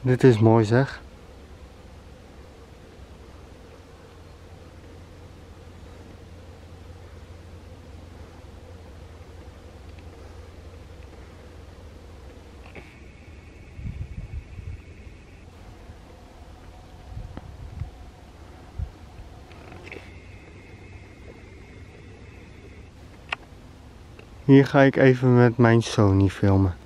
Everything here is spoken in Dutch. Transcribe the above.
Dit is mooi zeg. Hier ga ik even met mijn Sony filmen.